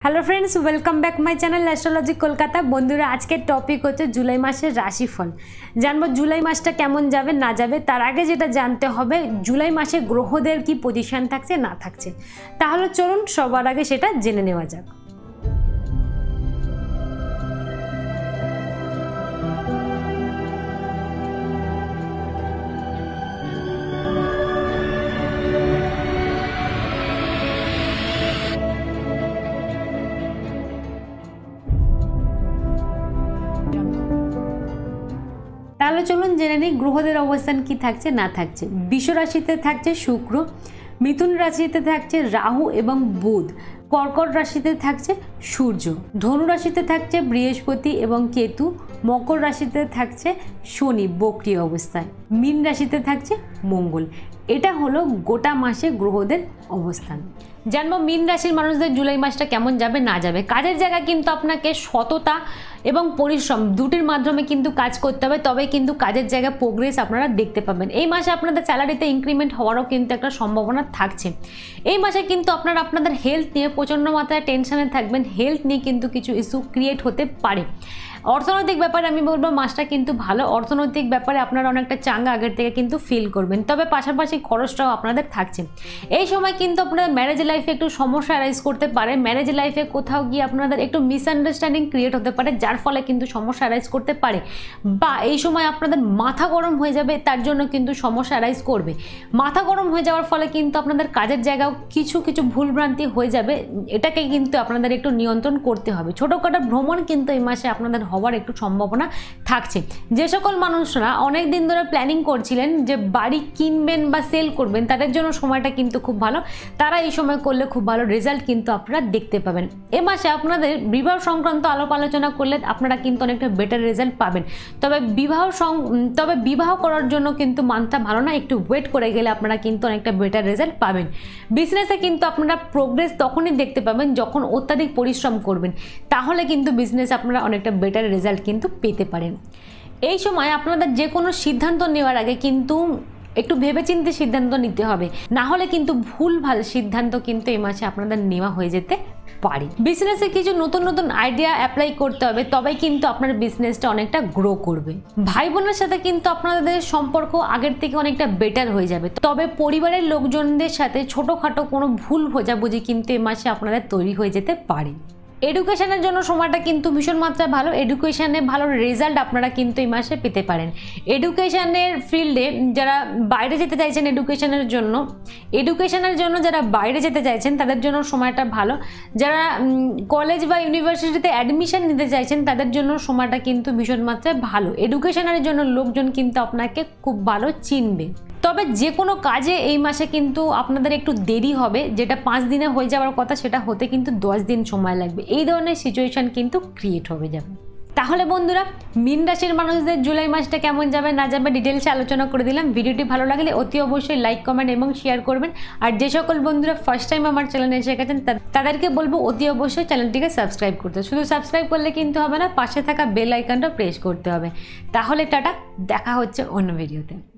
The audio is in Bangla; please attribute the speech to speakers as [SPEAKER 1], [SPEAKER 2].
[SPEAKER 1] Hello friends welcome back my channel Astrologic Kolkata. बंधुरा आज के टपिक होच्छे जुलाई मासेर राशिफल। जानबो जुलाई मासटा केमन जाबे ना जाबे, तार आगे जेटा जानते होबे जुलाई मासे ग्रहदेर की पजिशन थाकছে ना थाकছে। ताहले चलुन सबार आगे सेटा जेने नेওয়া যাক। তাহলে চলুন জেনে নিই গ্রহদের অবস্থান কি থাকছে না থাকছে। বৃষ রাশিতে থাকছে শুক্র, মিথুন রাশিতে থাকছে রাহু এবং বুধ, কর্কট রাশিতে থাকছে সূর্য, ধনু রাশিতে থাকছে বৃহস্পতি এবং কেতু, মকর রাশিতে থাকছে শনি বক্রী অবস্থায়, মীন রাশিতে থাকছে মঙ্গল। এটা হলো গোটা মাসে গ্রহদের অবস্থান। জানবো মীন রাশির মানুষদের জুলাই মাসটা কেমন যাবে না যাবে। কাজের জায়গায় কিন্তু আপনাকে সততা এবং পরিশ্রম দুটির মাধ্যমে কিন্তু কাজ করতে হবে, তবে কিন্তু কাজের জায়গায় প্রোগ্রেস আপনারা দেখতে পাবেন। এই মাসে আপনাদের স্যালারিতে ইনক্রিমেন্ট হওয়ারও কিন্তু একটা সম্ভাবনা থাকছে। এই মাসে কিন্তু আপনারা আপনাদের হেলথ নিয়ে প্রচণ্ড মাত্রায় টেনশনে থাকবেন, হেলথ নিয়ে কিন্তু কিছু ইস্যু ক্রিয়েট হতে পারে। অর্থনৈতিক ব্যাপারে আমি বলবো মাসটা কিন্তু ভালো, অর্থনৈতিক ব্যাপারে আপনারা অনেকটা চাঙ্গা আগের থেকে কিন্তু ফিল করবেন, তবে পাশাপাশি খরচটাও আপনাদের থাকছে। এই সময় কিন্তু আপনাদের ম্যারেজ লাইফে একটু সমস্যা অ্যারাইজ করতে পারে, ম্যারেজ লাইফে কোথাও গিয়ে আপনাদের একটু মিসআন্ডারস্ট্যান্ডিং ক্রিয়েট হতে পারে, যার ফলে কিন্তু সমস্যা অ্যারাইজ করতে পারে, বা এই সময় আপনাদের মাথা গরম হয়ে যাবে, তার জন্য কিন্তু সমস্যা অ্যারাইজ করবে। মাথা গরম হয়ে যাওয়ার ফলে কিন্তু আপনাদের কাজের জায়গাও কিছু ভুলভ্রান্তি হয়ে যাবে, এটাকে কিন্তু আপনাদের একটু নিয়ন্ত্রণ করতে হবে। ছোটোখাটো ভ্রমণ কিন্তু এই মাসে আপনাদের হওয়ার একটু সম্ভাবনা থাকছে। যে সকল মানুষরা অনেক দিন ধরে প্ল্যানিং করছিলেন যে বাড়ি কিনবেন বা সেল করবেন, তাদের জন্য সময়টা কিন্তু খুব ভালো, তারা এই সময় করলে খুব ভালো রেজাল্ট কিন্তু আপনারা দেখতে পাবেন। এ মাসে আপনাদের বিবাহ সংক্রান্ত আলাপ আলোচনা করলে আপনারা কিন্তু অনেকটা বেটার রেজাল্ট পাবেন, তবে বিবাহ করার জন্য কিন্তু মানটা ভালো না, একটু ওয়েট করে গেলে আপনারা কিন্তু অনেকটা বেটার রেজাল্ট পাবেন। বিজনেসে কিন্তু আপনারা প্রোগ্রেস তখনই দেখতে পাবেন যখন অত্যাধিক পরিশ্রম করবেন, তাহলে কিন্তু বিজনেস আপনারা অনেকটা বেটার রেজাল্ট কিন্তু পেতে পারেন। এই সময় আপনাদের যে কোনো সিদ্ধান্ত নেওয়ার আগে কিন্তু একটু ভেবেচিন্তে সিদ্ধান্ত নিতে হবে, না হলে কিন্তু ভুলভাল সিদ্ধান্ত কিন্তু এই মাসে আপনাদের নেওয়া হয়ে যেতে পারে। বিজনেসে কিছু নতুন আইডিয়া অ্যাপ্লাই করতে হবে, তবেই কিন্তু আপনার বিজনেসটা অনেকটা গ্রো করবে। ভাই বোনের সাথে কিন্তু আপনাদের সম্পর্ক আগের থেকে অনেকটা বেটার হয়ে যাবে, তবে পরিবারের লোকজনদের সাথে ছোটোখাটো কোনো ভুল বোঝাবুঝি কিন্তু এই মাসে আপনাদের তৈরি হয়ে যেতে পারে। এডুকেশনের জন্য সময়টা কিন্তু ভীষণ মাত্রায় ভালো, এডুকেশনে ভালো রেজাল্ট আপনারা কিন্তু এই মাসে পেতে পারেন। এডুকেশনের ফিল্ডে যারা বাইরে যেতে চাইছেন এডুকেশনের জন্য যারা বাইরে যেতে চাইছেন তাদের জন্য সময়টা ভালো, যারা কলেজ বা ইউনিভার্সিটিতে অ্যাডমিশন নিতে চাইছেন তাদের জন্য সময়টা কিন্তু ভীষণ মাত্রায় ভালো। এডুকেশনের জন্য লোকজন কিন্তু আপনাকে খুব ভালো চিনবে, তবে যে কোনো কাজে এই মাসে কিন্তু আপনাদের একটু দেরি হবে, যেটা 5 দিনে হয়ে যাওয়ার কথা সেটা হতে কিন্তু 10 দিন সময় লাগবে। এই ধরনের সিচুয়েশন কিন্তু ক্রিয়েট হয়ে যাবে। তাহলে বন্ধুরা মীন রাশির মানুষদের জুলাই মাসটা কেমন যাবে না যাবে ডিটেলসে আলোচনা করে দিলাম। ভিডিওটি ভালো লাগলে অতি অবশ্যই লাইক কমেন্ট এবং শেয়ার করবেন, আর যে সকল বন্ধুরা ফার্স্ট টাইম আমার চ্যানেলে এসে গেছেন তাদেরকে বলবো অতি অবশ্যই চ্যানেলটিকে সাবস্ক্রাইব করতে। শুধু সাবস্ক্রাইব করলে কিন্তু হবে না, পাশে থাকা বেল আইকনটা প্রেস করতে হবে। তাহলে টাটা, দেখা হচ্ছে অন্য ভিডিওতে।